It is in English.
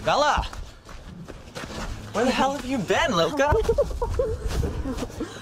Bella! Where the hell have you been, Lilka?